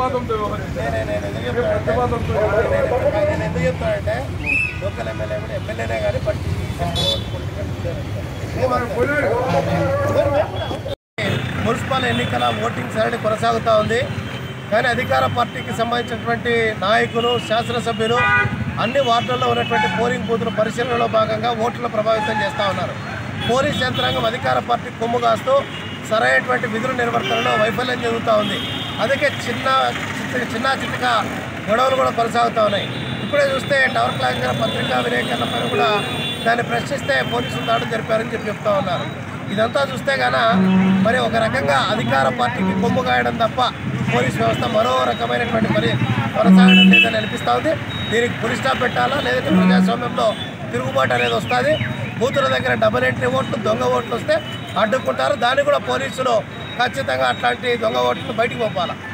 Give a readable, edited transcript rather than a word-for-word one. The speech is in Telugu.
ఎందుకు చెప్తానంటే లోకల్ ఎమ్మెల్యే కూడా ఎమ్మెల్యేనే కానీ మున్సిపల్ ఎన్నికల ఓటింగ్ సరళి కొనసాగుతూ ఉంది. కానీ అధికార పార్టీకి సంబంధించినటువంటి నాయకులు, శాసనసభ్యులు అన్ని వార్డుల్లో ఉన్నటువంటి పోలింగ్ బూతుల పరిశీలనలో భాగంగా ఓట్లను ప్రభావితం చేస్తూ ఉన్నారు. పోలీస్ యంత్రాంగం అధికార పార్టీ కొమ్ము కాస్తూ సరైనటువంటి విధుల నిర్వర్తనలో వైఫల్యం జరుగుతూ ఉంది. అందుకే చిన్న చిన్నగా గొడవలు కూడా కొనసాగుతూ ఉన్నాయి. ఇప్పుడే చూస్తే టవర్ క్లాక్ పత్రికా విలేకరుల పైన కూడా దాన్ని ప్రశ్నిస్తే పోలీసులు దాడులు జరిపారని చెప్తూ ఉన్నారు. ఇదంతా చూస్తే గాన మరి ఒక రకంగా అధికార పార్టీకి కొమ్ము కాయడం తప్ప పోలీస్ వ్యవస్థ మరో రకమైనటువంటి పని కొనసాగడం లేదని అనిపిస్తూ ఉంది. దీనికి పులి స్టాప్ పెట్టాలా, లేదంటే ప్రజాస్వామ్యంలో తిరుగుబాటు అనేది వస్తుంది. బూతుల దగ్గర డబుల్ ఎంట్రీ ఓట్లు, దొంగ ఓట్లు వస్తే అడ్డుకుంటారు. దాన్ని కూడా పోలీసులు ఖచ్చితంగా అట్లాంటి దొంగ ఓట్లను బయటికి పంపాలి.